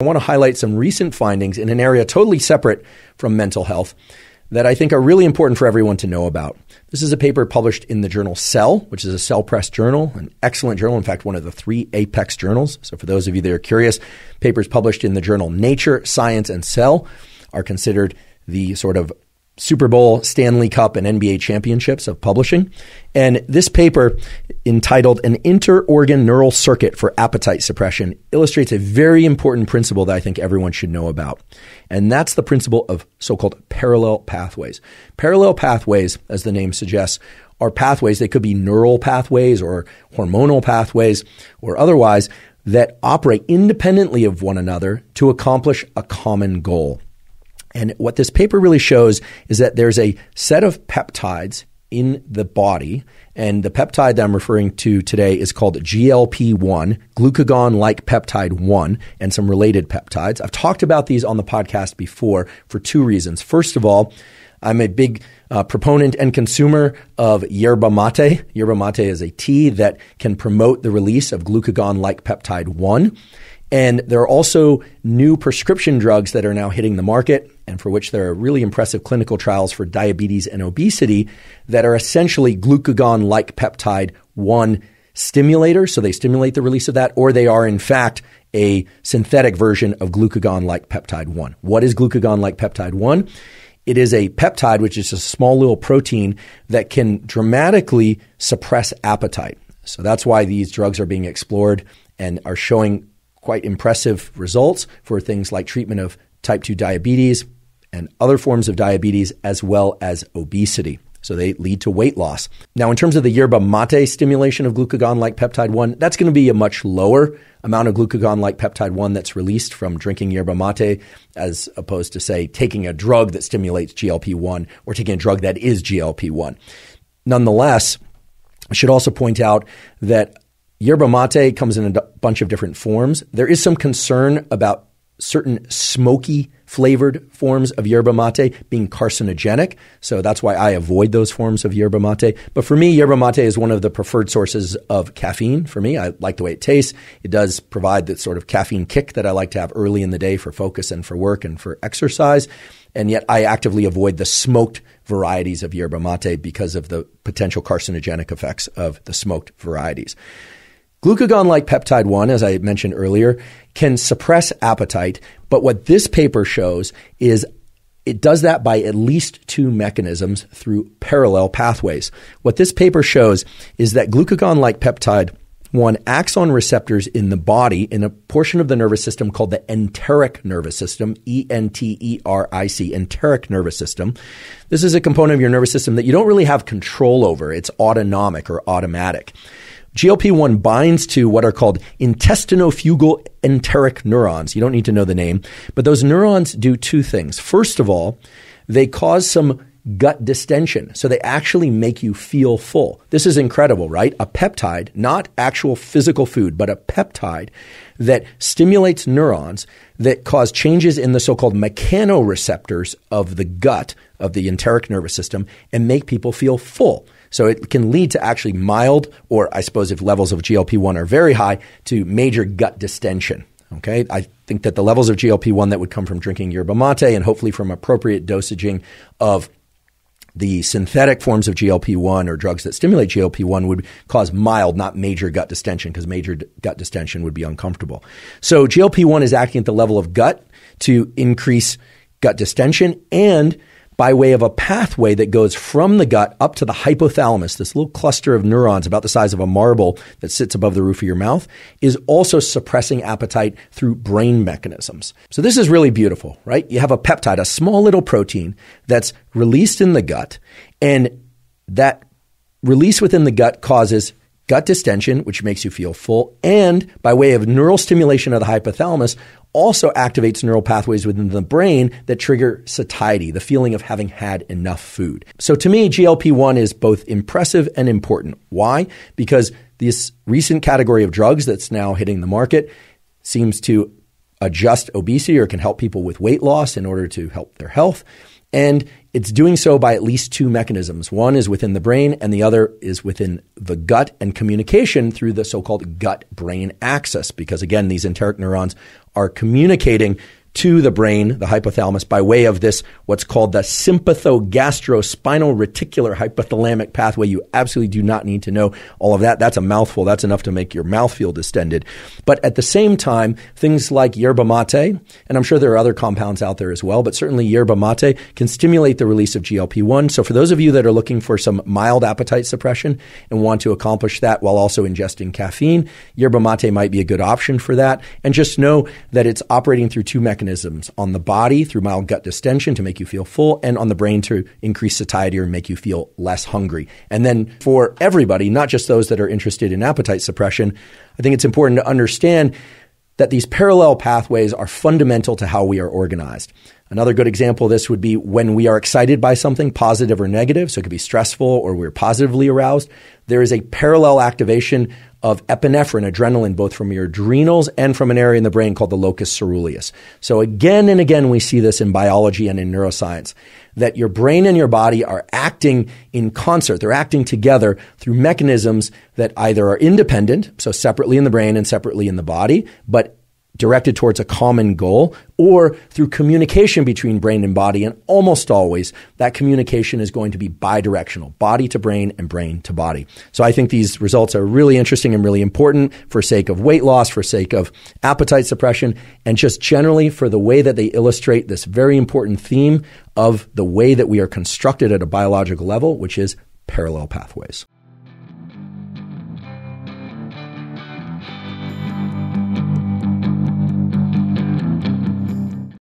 I want to highlight some recent findings in an area totally separate from mental health that I think are really important for everyone to know about. This is a paper published in the journal Cell, which is a Cell Press journal, an excellent journal, in fact, one of the 3 apex journals. So for those of you that are curious, papers published in the journal Nature, Science, and Cell are considered the sort of Super Bowl, Stanley Cup, and NBA championships of publishing. And this paper, entitled An Inter-Organ Neural Circuit for Appetite Suppression, illustrates a very important principle that I think everyone should know about. And that's the principle of so-called parallel pathways. Parallel pathways, as the name suggests, are pathways. They could be neural pathways or hormonal pathways or otherwise that operate independently of one another to accomplish a common goal. And what this paper really shows is that there's a set of peptides in the body, and the peptide that I'm referring to today is called GLP-1, glucagon-like peptide 1, and some related peptides. I've talked about these on the podcast before for 2 reasons. First of all, I'm a big proponent and consumer of yerba mate. Yerba mate is a tea that can promote the release of glucagon-like peptide 1. And there are also new prescription drugs that are now hitting the market and for which there are really impressive clinical trials for diabetes and obesity that are essentially glucagon-like peptide 1 stimulators. So they stimulate the release of that, or they are in fact a synthetic version of glucagon-like peptide 1. What is glucagon-like peptide 1? It is a peptide, which is a small little protein that can dramatically suppress appetite. So that's why these drugs are being explored and are showing quite impressive results for things like treatment of type 2 diabetes and other forms of diabetes, as well as obesity. So they lead to weight loss. Now, in terms of the yerba mate stimulation of glucagon-like peptide 1, that's going to be a much lower amount of glucagon-like peptide 1 that's released from drinking yerba mate, as opposed to, say, taking a drug that stimulates GLP-1 or taking a drug that is GLP-1. Nonetheless, I should also point out that yerba mate comes in a bunch of different forms. There is some concern about certain smoky flavored forms of yerba mate being carcinogenic. So that's why I avoid those forms of yerba mate. But for me, yerba mate is one of the preferred sources of caffeine for me. I like the way it tastes. It does provide that sort of caffeine kick that I like to have early in the day for focus and for work and for exercise. And yet I actively avoid the smoked varieties of yerba mate because of the potential carcinogenic effects of the smoked varieties. Glucagon-like peptide 1, as I mentioned earlier, can suppress appetite, but what this paper shows is it does that by at least 2 mechanisms through parallel pathways. What this paper shows is that glucagon-like peptide 1 acts on receptors in the body in a portion of the nervous system called the enteric nervous system, E-N-T-E-R-I-C, enteric nervous system. This is a component of your nervous system that you don't really have control over. It's autonomic or automatic. GLP-1 binds to what are called intestinofugal enteric neurons. You don't need to know the name, but those neurons do 2 things. First of all, they cause some gut distension. So they actually make you feel full. This is incredible, right? A peptide, not actual physical food, but a peptide that stimulates neurons that cause changes in the so-called mechanoreceptors of the gut of the enteric nervous system and make people feel full. So it can lead to actually mild, or I suppose if levels of GLP-1 are very high, to major gut distension. Okay, I think that the levels of GLP-1 that would come from drinking yerba mate and hopefully from appropriate dosaging of the synthetic forms of GLP-1 or drugs that stimulate GLP-1 would cause mild, not major gut distension, because major gut distension would be uncomfortable. So GLP-1 is acting at the level of gut to increase gut distension, and by way of a pathway that goes from the gut up to the hypothalamus, this little cluster of neurons about the size of a marble that sits above the roof of your mouth, is also suppressing appetite through brain mechanisms. So this is really beautiful, right? You have a peptide, a small little protein that's released in the gut, and that release within the gut causes gut distension, which makes you feel full, and by way of neural stimulation of the hypothalamus, also activates neural pathways within the brain that trigger satiety, the feeling of having had enough food. So to me, GLP-1 is both impressive and important. Why? Because this recent category of drugs that's now hitting the market seems to adjust obesity or can help people with weight loss in order to help their health. And it's doing so by at least two mechanisms. One is within the brain, and the other is within the gut and communication through the so-called gut-brain axis. Because again, these enteric neurons are communicating to the brain, the hypothalamus, by way of this, what's called the sympathogastrospinal reticular hypothalamic pathway. You absolutely do not need to know all of that. That's a mouthful. That's enough to make your mouth feel distended. But at the same time, things like yerba mate, and I'm sure there are other compounds out there as well, but certainly yerba mate can stimulate the release of GLP-1. So for those of you that are looking for some mild appetite suppression and want to accomplish that while also ingesting caffeine, yerba mate might be a good option for that. And just know that it's operating through two mechanisms: on the body through mild gut distension to make you feel full, and on the brain to increase satiety or make you feel less hungry. And then for everybody, not just those that are interested in appetite suppression, I think it's important to understand that these parallel pathways are fundamental to how we are organized. Another good example of this would be when we are excited by something, positive or negative, so it could be stressful or we're positively aroused. There is a parallel activation of epinephrine, adrenaline, both from your adrenals and from an area in the brain called the locus ceruleus. So again and again, we see this in biology and in neuroscience, that your brain and your body are acting in concert. They're acting together through mechanisms that either are independent, so separately in the brain and separately in the body, but directed towards a common goal, or through communication between brain and body. And almost always, that communication is going to be bidirectional, body to brain and brain to body. So I think these results are really interesting and really important for sake of weight loss, for sake of appetite suppression, and just generally for the way that they illustrate this very important theme of the way that we are constructed at a biological level, which is parallel pathways.